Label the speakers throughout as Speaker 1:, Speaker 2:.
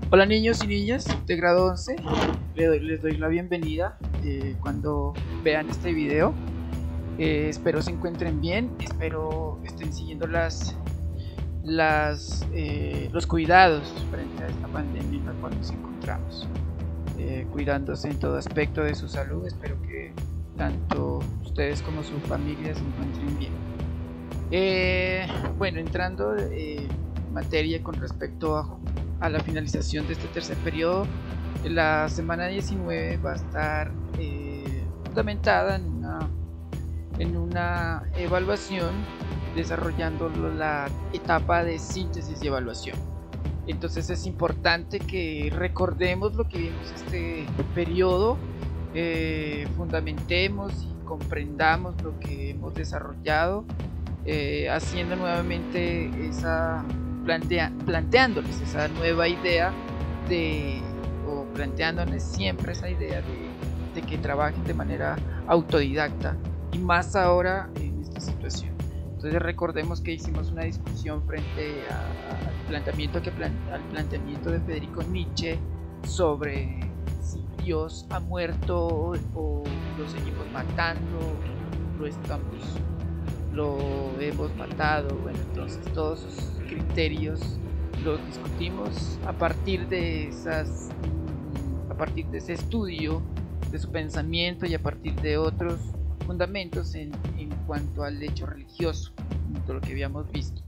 Speaker 1: Hola niños y niñas de grado 11, les doy la bienvenida cuando vean este video. Espero se encuentren bien, espero estén siguiendo los cuidados frente a esta pandemia en la cual nos encontramos, cuidándose en todo aspecto de su salud. Espero que tanto ustedes como su familia se encuentren bien. Bueno, entrando en materia con respecto a la finalización de este tercer periodo, la semana 19 va a estar fundamentada en una evaluación, desarrollando la etapa de síntesis y evaluación. Entonces es importante que recordemos lo que vimos este periodo, fundamentemos y comprendamos lo que hemos desarrollado, haciendo nuevamente planteándoles esa nueva idea o planteándoles siempre esa idea de que trabajen de manera autodidacta, y más ahora en esta situación. Entonces recordemos que hicimos una discusión frente al planteamiento de Federico Nietzsche sobre si Dios ha muerto o lo seguimos matando, lo hemos matado. Bueno, entonces todos esos criterios los discutimos a partir de ese estudio de su pensamiento y a partir de otros fundamentos en cuanto al hecho religioso, de lo que habíamos visto,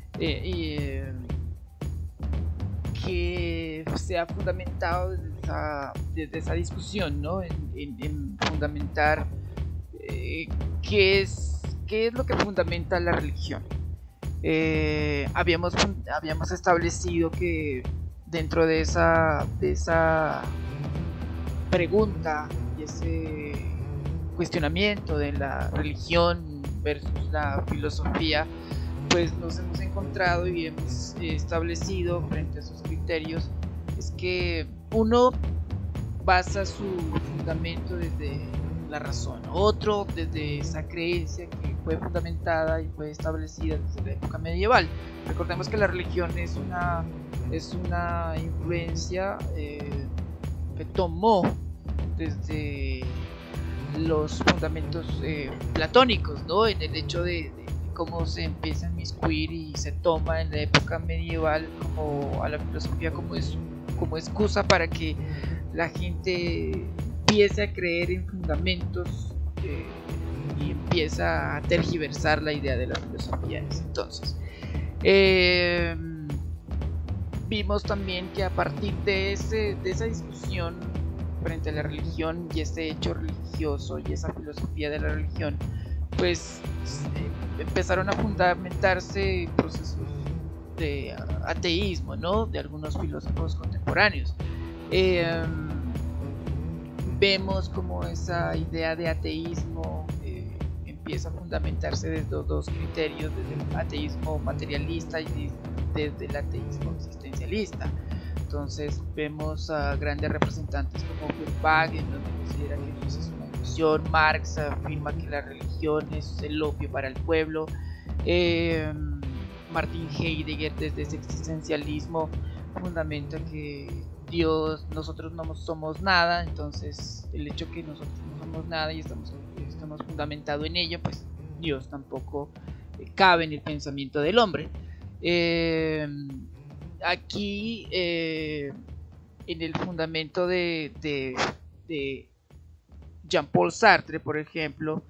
Speaker 1: que se ha fundamentado desde esa discusión, ¿no? en fundamentar qué es lo que fundamenta la religión. Habíamos establecido que dentro de esa pregunta y ese cuestionamiento de la religión versus la filosofía, pues nos hemos encontrado y hemos establecido frente a esos criterios es que uno basa su fundamento desde la razón, otro desde esa creencia que fue fundamentada y fue establecida desde la época medieval. Recordemos que la religión es una influencia que tomó desde los fundamentos platónicos, ¿no? En el hecho de cómo se empieza a inmiscuir y se toma en la época medieval como a la filosofía como excusa para que la gente empieza a creer en fundamentos y empieza a tergiversar la idea de la filosofía. Entonces vimos también que a partir de esa discusión frente a la religión y ese hecho religioso y esa filosofía de la religión, pues empezaron a fundamentarse procesos de ateísmo, ¿no? De algunos filósofos contemporáneos. Vemos como esa idea de ateísmo empieza a fundamentarse desde dos criterios, desde el ateísmo materialista y desde el ateísmo existencialista. Entonces vemos a grandes representantes como Feuerbach, donde considera que Dios es una ilusión. Marx afirma que la religión es el opio para el pueblo. Martin Heidegger, desde ese existencialismo, fundamenta que nosotros no somos nada. Entonces el hecho que nosotros no somos nada y estamos fundamentado en ello, pues Dios tampoco cabe en el pensamiento del hombre. Aquí en el fundamento de Jean-Paul Sartre, por ejemplo,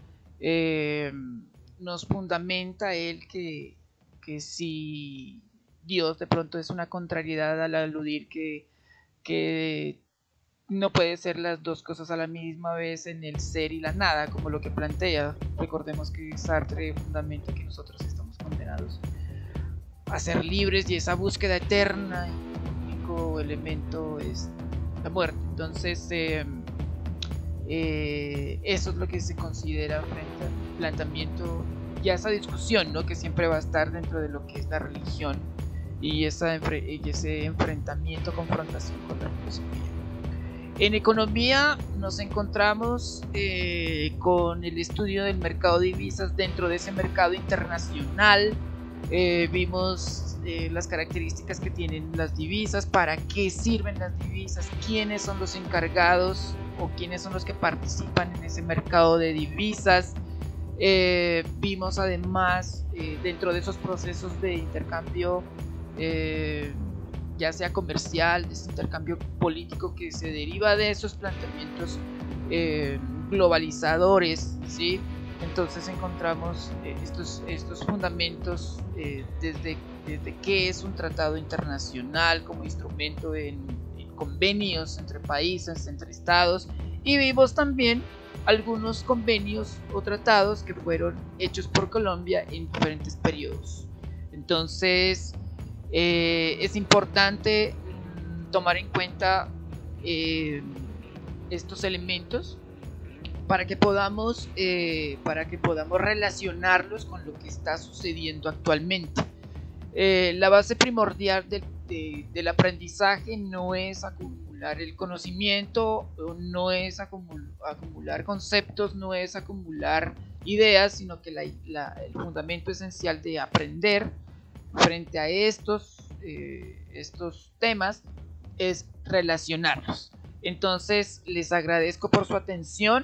Speaker 1: nos fundamenta él que si Dios de pronto es una contrariedad al aludir que no puede ser las dos cosas a la misma vez en el ser y la nada, como lo que plantea. Recordemos que Sartre fundamenta que nosotros estamos condenados a ser libres y esa búsqueda eterna, y el único elemento es la muerte. Entonces eso es lo que se considera frente al planteamiento y a esa discusión, ¿no? Que siempre va a estar dentro de lo que es la religión y ese enfrentamiento, confrontación con la filosofía. En economía nos encontramos con el estudio del mercado de divisas dentro de ese mercado internacional Vimos las características que tienen las divisas, para qué sirven las divisas, quiénes son los encargados o quiénes son los que participan en ese mercado de divisas. Vimos además dentro de esos procesos de intercambio, ya sea comercial, de ese intercambio político que se deriva de esos planteamientos globalizadores, ¿sí? Entonces encontramos estos fundamentos desde qué es un tratado internacional como instrumento en convenios entre países, entre estados, y vimos también algunos convenios o tratados que fueron hechos por Colombia en diferentes periodos. Entonces es importante tomar en cuenta estos elementos para que podamos relacionarlos con lo que está sucediendo actualmente. La base primordial del aprendizaje no es acumular el conocimiento, no es acumular conceptos, no es acumular ideas, sino que el fundamento esencial de aprender frente a estos temas es relacionarlos. Entonces les agradezco por su atención,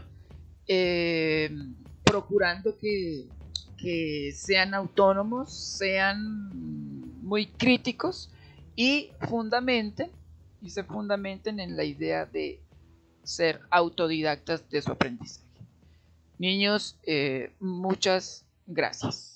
Speaker 1: procurando que sean autónomos, sean muy críticos y se fundamenten en la idea de ser autodidactas de su aprendizaje. Niños, muchas gracias.